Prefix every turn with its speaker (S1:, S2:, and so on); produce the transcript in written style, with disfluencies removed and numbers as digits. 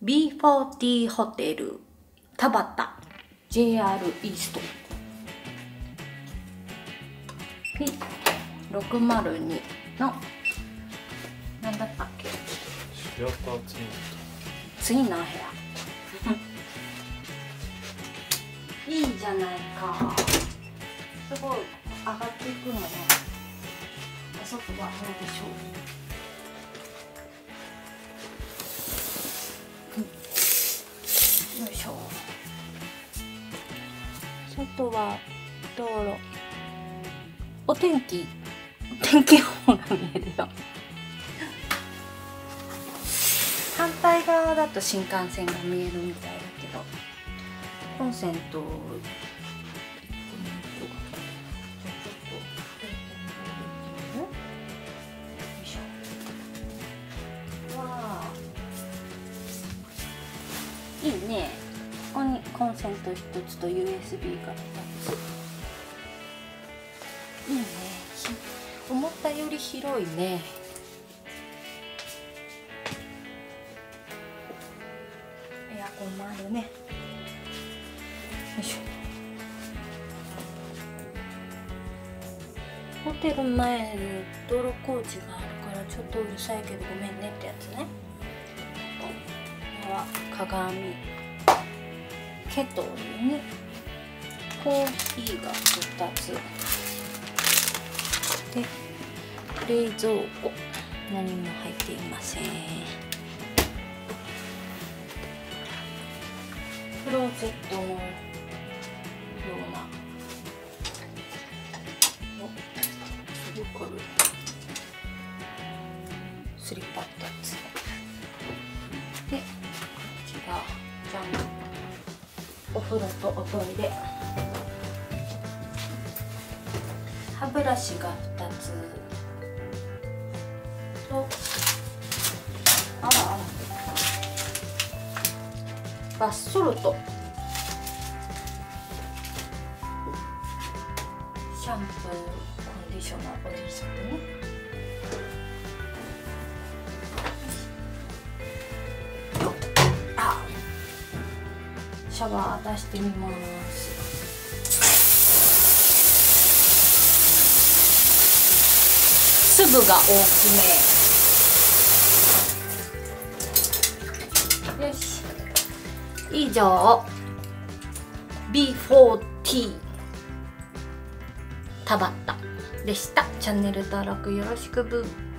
S1: B40 ホテル田端 JR イースト P602 の何だったっけ、
S2: シアターツイン
S1: 次何部屋いいじゃないか、すごい上がっていくのね。あそこはどうでしょう、よいしょ。外は道路、お天気予報が見えるよ。反対側だと新幹線が見えるみたいだけど、コンセントいいね。ここにコンセント1つと USB が2つ。いいね。思ったより広いね。エアコンもあるね。よいしょ。ホテル前に道路工事があるからちょっとうるさいけどごめんねってやつね。これは鏡、ケトルにコーヒーが2つで、冷蔵庫何も入っていません。クローゼットのようなスリッパってやつで、こっちがじゃん、お風呂とおトイレ、歯ブラシが2つと、あらあら、バスソルト、シャンプー、コンディショナー、ボディソープね。シャワー出してみます。粒が大きめ。よし、以上 B40 田端でした。チャンネル登録よろしくブー。